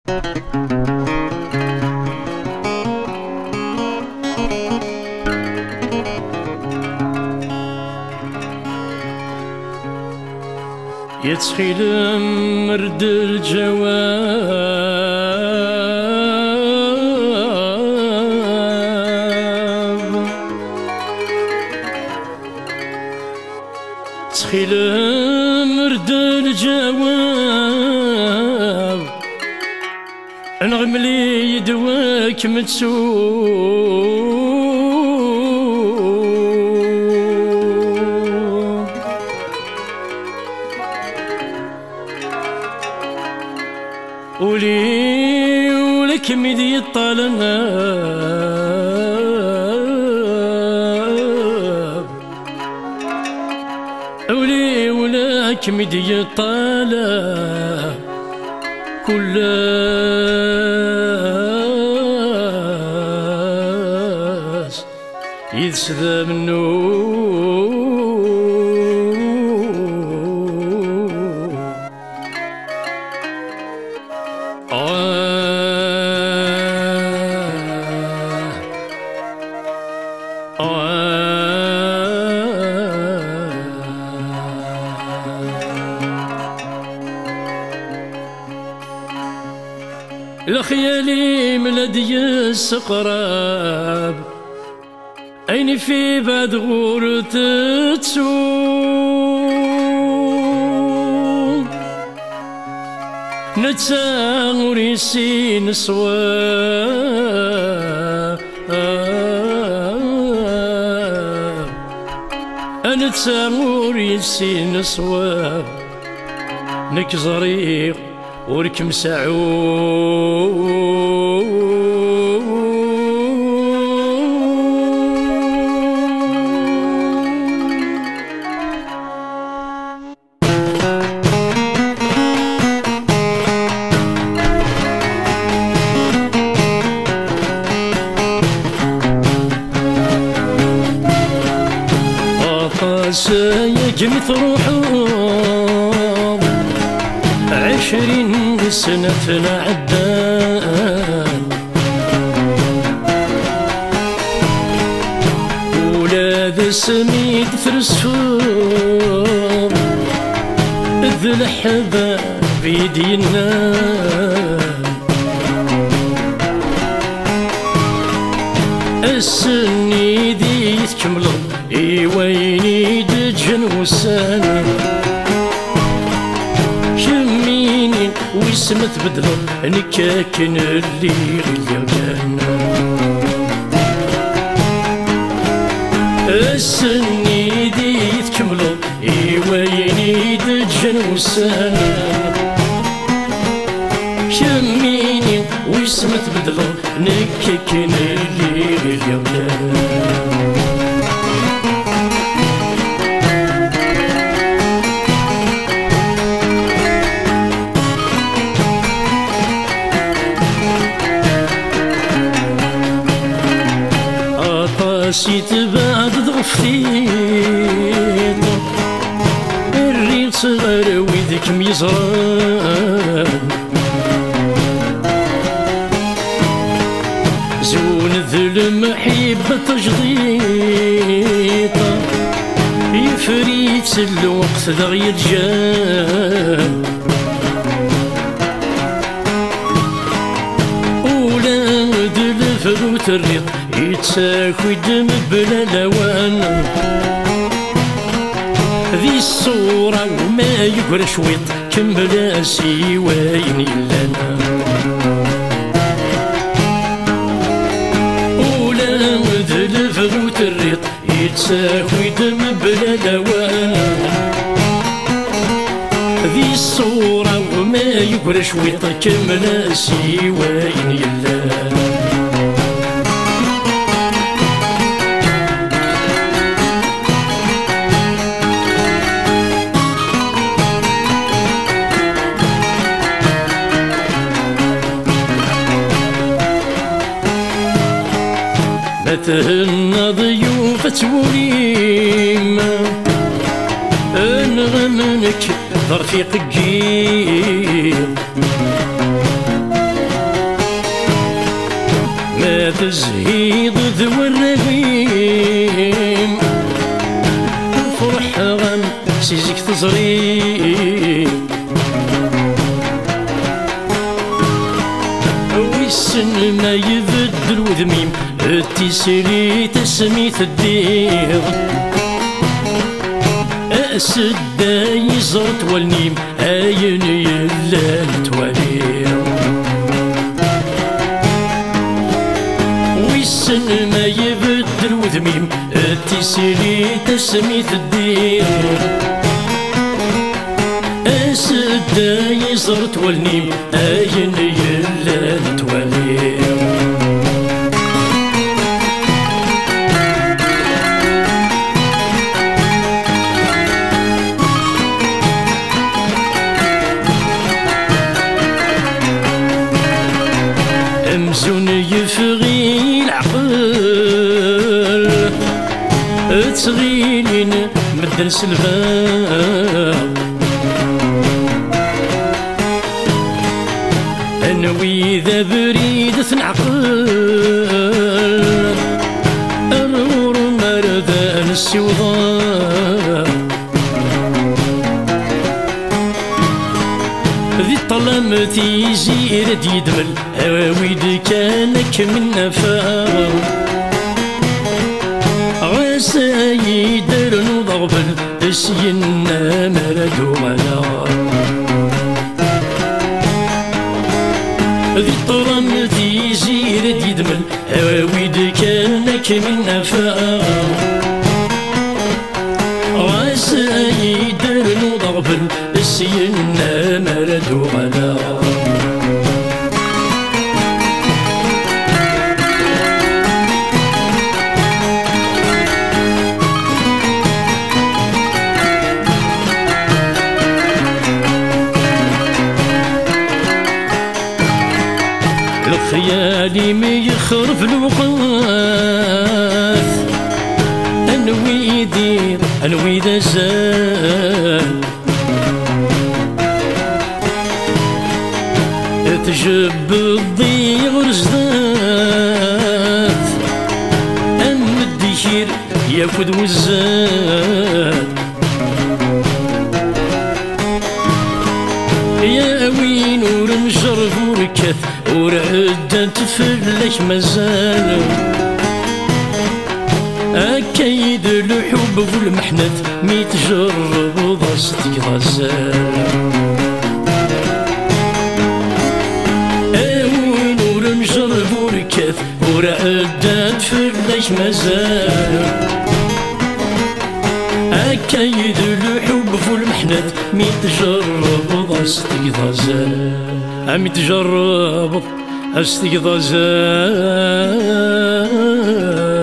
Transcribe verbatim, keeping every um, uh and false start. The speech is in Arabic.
يتخيل مرد الجواب، تخيل مرد الجواب، انغملي يدواك متسوب، ولي ولك مدي الطلب، ولي ولك مدي الطلب، كل الناس يتسذى منو. الخيالي ملدي السقراب، عيني في بعد غور تتسوم، نتساغر يسين صواب، أنا تساغر يسين صواب، نك زريق ورك مسعود. عطاسايا روحهم عشرين سنة عدان، ولاد سميد فرسهم ذي الحباب يدينا، السني ذي تكملوا ويني دجن وسان، شميني واسم تبدلوا نكاكن اللي غيرنا، السني ذي تكملوا ويني دجن وسان، شميني واسم تبدلوا نكاكن اللي غيرنا. عطاسيت بعد ضغفيت، الريق صغر ويدك ميزران، زون ذل محبة تجضيطة، يفريت الوقت ذغي الجان، ولاد الفروت الريق يتساكوي دم بلا لوان، ذي الصورة وما يقرا شويط كملا سيوين يلانا، ولاد الفروت الريط يتساكوي دم بلا لوان، ذي الصورة وما يقرا شويط كملا سيوين يلانا. تهنى ضيوف توليم، انغمنك رفيق الجيل، تزهيد ذو الرغيم فرح غم سيزك تزري ويسن ما يبدل وذميم التسلي تسميت الدير أسد يزرت والنيم أين يلان توالير ويسن ما يبدل وذميم التسلي تسميت الدير أسد يزرت والنيم أين يلان توالير أمزون يفغي العقل تغيلين مدن سلفا أنوي ذا بريد ثنعقل أرور مردان السوضاء ذي طلمتي زير ديدمل أواويد كانك من نفاق غاسا يدر نضغبل اسينا مردو على ذي طلمتي زير ديدمل أواويد كانك من نفاق غاسا يدر نضغبل اسينا مردو على خيالي ما يخرف الوقات أنوي يدير أنوي ذا زال تجب الضيغ رزدات أم الدشير ياخد وزاد يا وين ور مجرب وركث ورعد تفلك مازال أكيد الحب والمحنة ميتجرب ضاستك غزال أوين ور مجرب وركث ورعد تفلك مازال أكيد الحب والمحنة ميتجرب ضاستك غزال عم يتجرب استيقظ زاد